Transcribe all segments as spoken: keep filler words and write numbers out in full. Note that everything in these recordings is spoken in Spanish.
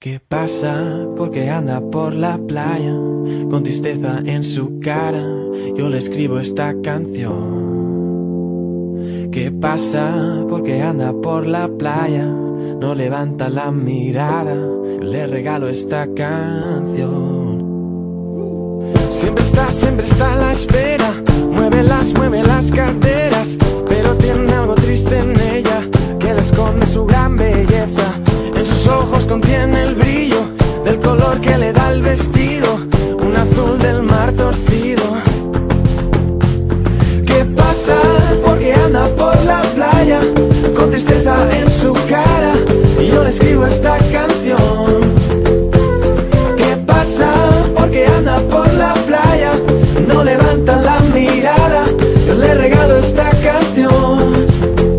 ¿Qué pasa? Porque anda por la playa con tristeza en su cara. Yo le escribo esta canción. ¿Qué pasa? Porque anda por la playa, no levanta la mirada. Yo le regalo esta canción. Siempre está, siempre está a la espera. Mueve las, mueve las caderas, pero tiene algo triste en ella que le esconde su gran belleza. En sus ojos contiene el brillo del color que le da el vestido, un azul del mar torcido. ¿Qué pasa? Porque anda por la playa con tristeza en su cara y yo le escribo esta canción. ¿Qué pasa? Porque anda por la playa, no levanta la mirada, yo le regalo esta canción.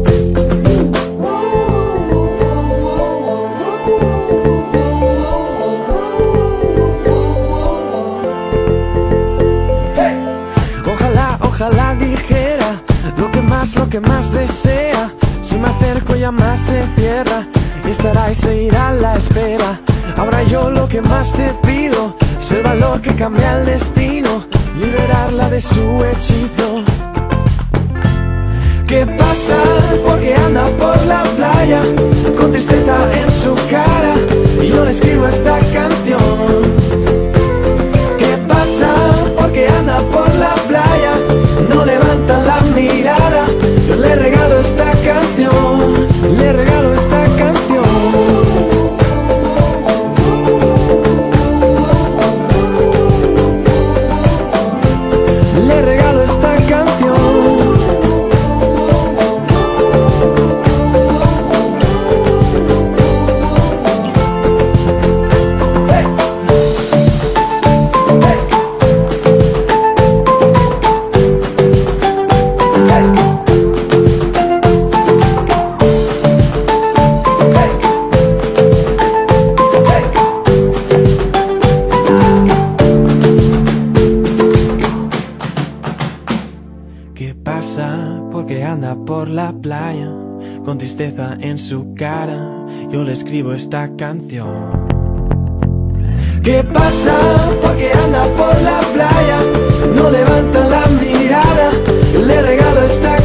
Ojalá dijera lo que más, lo que más desea. Si me acerco ya más se cierra y estará y seguirá a la espera. Ahora yo lo que más te pido es el valor que cambia el destino, liberarla de su hechizo. ¿Qué pasa? Porque anda por la playa con tristeza en su cara y yo le escribo esta canción. ¿Qué pasa? Porque anda por la playa, no levanta la mirada, yo le regalo esta canción, le regalo esta canción. Le regalo esta canción. ¿Qué pasa? Porque anda por la playa con tristeza en su cara, yo le escribo esta canción. ¿Qué pasa? Porque anda por la playa, no levanta la mirada, yo le regalo esta